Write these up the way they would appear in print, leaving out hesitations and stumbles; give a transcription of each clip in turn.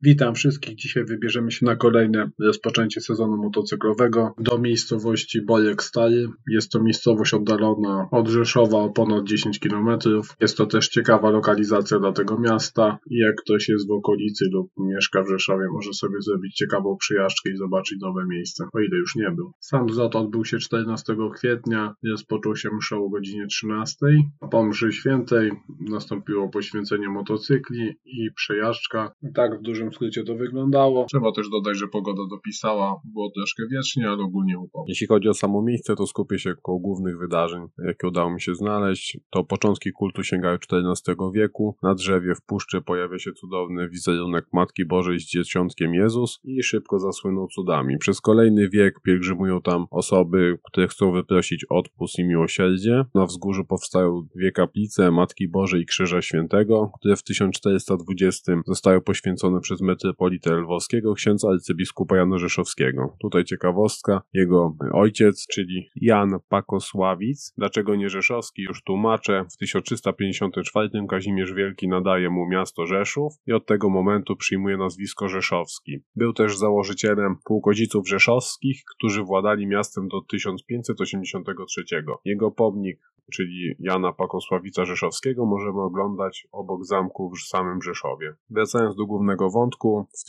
Witam wszystkich. Dzisiaj wybierzemy się na kolejne rozpoczęcie sezonu motocyklowego do miejscowości Bolek Stary. Jest to miejscowość oddalona od Rzeszowa o ponad 10 km. Jest to też ciekawa lokalizacja dla tego miasta i jak ktoś jest w okolicy lub mieszka w Rzeszowie, może sobie zrobić ciekawą przyjażdżkę i zobaczyć nowe miejsce, o ile już nie był. Sam zlot odbył się 14 kwietnia, rozpoczął się msza o godzinie 13. Po mszy świętej nastąpiło poświęcenie motocykli i przejażdżka. Tak w dużym skrócie to wyglądało. Trzeba też dodać, że pogoda dopisała, było troszkę wiecznie, ale ogólnie upał. Jeśli chodzi o samo miejsce, to skupię się koło głównych wydarzeń, jakie udało mi się znaleźć. To początki kultu sięgają XIV wieku. Na drzewie w puszczy pojawia się cudowny wizerunek Matki Bożej z dzieciątkiem Jezus i szybko zasłynął cudami. Przez kolejny wiek pielgrzymują tam osoby, które chcą wyprosić odpust i miłosierdzie. Na wzgórzu powstają dwie kaplice Matki Bożej i Krzyża Świętego, które w 1420 zostały poświęcone przez metropolitę lwowskiego, księdza arcybiskupa Jana Rzeszowskiego. Tutaj ciekawostka, jego ojciec, czyli Jan Pakosławic. Dlaczego nie Rzeszowski? Już tłumaczę. W 1354 Kazimierz Wielki nadaje mu miasto Rzeszów i od tego momentu przyjmuje nazwisko Rzeszowski. Był też założycielem pułkodziców rzeszowskich, którzy władali miastem do 1583. Jego pomnik, czyli Jana Pakosławica Rzeszowskiego, możemy oglądać obok zamku w samym Rzeszowie. Wracając do głównego wątku, w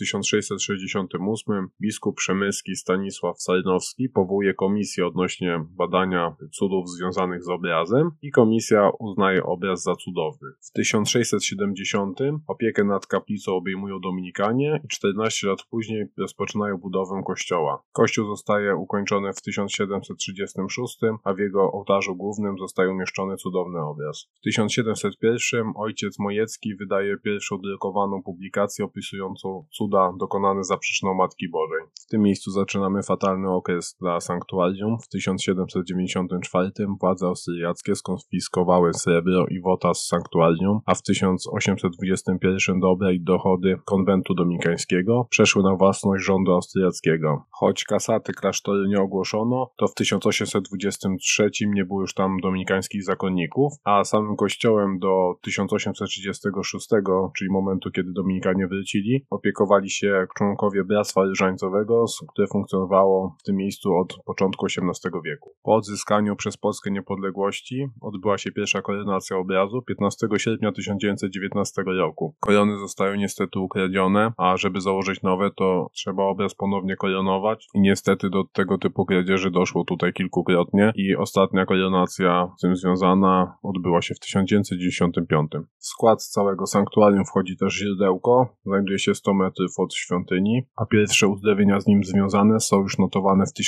1668 biskup przemyski Stanisław Sarnowski powołuje komisję odnośnie badania cudów związanych z obrazem i komisja uznaje obraz za cudowny. W 1670 opiekę nad kaplicą obejmują Dominikanie i 14 lat później rozpoczynają budowę kościoła. Kościół zostaje ukończony w 1736, a w jego ołtarzu głównym zostaje umieszczony cudowny obraz. W 1701 ojciec Mojecki wydaje pierwszą drukowaną publikację opisującą cuda dokonane za przyczyną Matki Bożej. W tym miejscu zaczynamy fatalny okres dla sanktuarium. W 1794 władze austriackie skonfiskowały srebro i wota z sanktuarium, a w 1821 dobra i dochody konwentu dominikańskiego przeszły na własność rządu austriackiego. Choć kasaty klasztoru nie ogłoszono, to w 1823 nie było już tam dominikańskich zakonników, a samym kościołem do 1836, czyli momentu, kiedy Dominikanie wrócili, opiekowali się członkowie Bractwa Różańcowego, które funkcjonowało w tym miejscu od początku XVIII wieku. Po odzyskaniu przez Polskę niepodległości odbyła się pierwsza koronacja obrazu 15 sierpnia 1919 roku. Korony zostają niestety ukradzione, a żeby założyć nowe, to trzeba obraz ponownie koronować i niestety do tego typu kradzieży doszło tutaj kilkukrotnie i ostatnia koronacja z tym związana odbyła się w 1995. W skład całego sanktuarium wchodzi też źródełko, znajduje się 100 metrów od świątyni, a pierwsze uzdrowienia z nim związane są już notowane w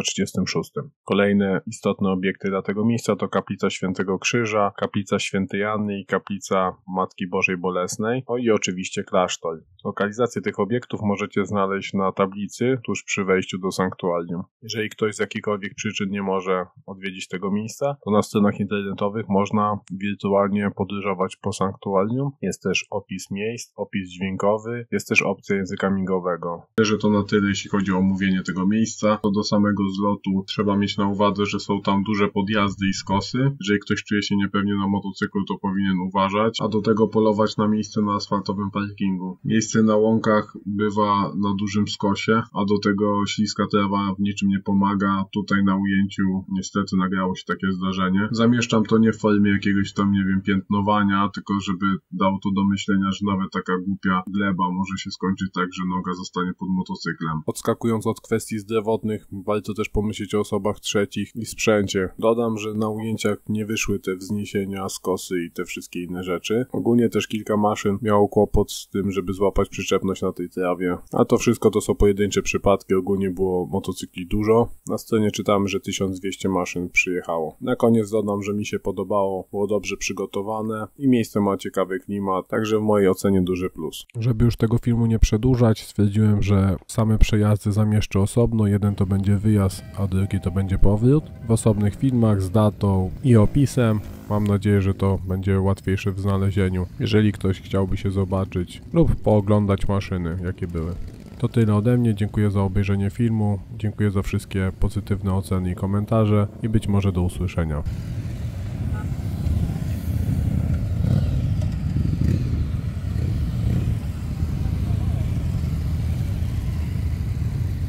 1336. Kolejne istotne obiekty dla tego miejsca to kaplica Świętego Krzyża, kaplica Świętej Anny i kaplica Matki Bożej Bolesnej, i oczywiście klasztor. Lokalizację tych obiektów możecie znaleźć na tablicy tuż przy wejściu do sanktuarium. Jeżeli ktoś z jakichkolwiek przyczyn nie może odwiedzić tego miejsca, to na stronach internetowych można wirtualnie podróżować po sanktuarium. Jest też opis miejsc, opis dźwiękowy, jest też opcja języka migowego. Że to na tyle, jeśli chodzi o omówienie tego miejsca. To do samego zlotu trzeba mieć na uwadze, że są tam duże podjazdy i skosy. Jeżeli ktoś czuje się niepewnie na motocyklu, to powinien uważać, a do tego polować na miejsce na asfaltowym parkingu. Miejsce na łąkach bywa na dużym skosie, a do tego śliska trawa w niczym nie pomaga. Tutaj na ujęciu niestety nagrało się takie zdarzenie. Zamieszczam to nie w formie jakiegoś tam, piętnowania, tylko żeby dało to do myślenia, że nawet taka głupia gleba może się skończyć tak, że noga zostanie pod motocyklem. Odskakując od kwestii zdrowotnych, warto też pomyśleć o osobach trzecich i sprzęcie. Dodam, że na ujęciach nie wyszły te wzniesienia, skosy i te wszystkie inne rzeczy. Ogólnie też kilka maszyn miało kłopot z tym, żeby złapać przyczepność na tej trawie. A to wszystko to są pojedyncze przypadki, ogólnie było motocykli dużo. Na stronie czytamy, że 1200 maszyn przyjechało. Na koniec dodam, że mi się podobało, było dobrze przygotowane i miejsce ma ciekawy klimat, także w mojej ocenie duży plus. Żeby już tego filmu nie przedłużać, stwierdziłem, że same przejazdy zamieszczę osobno, jeden to będzie wyjazd, a drugi to będzie powrót. W osobnych filmach z datą i opisem. Mam nadzieję, że to będzie łatwiejsze w znalezieniu, jeżeli ktoś chciałby się zobaczyć lub pooglądać maszyny, jakie były. To tyle ode mnie, dziękuję za obejrzenie filmu, dziękuję za wszystkie pozytywne oceny i komentarze i być może do usłyszenia.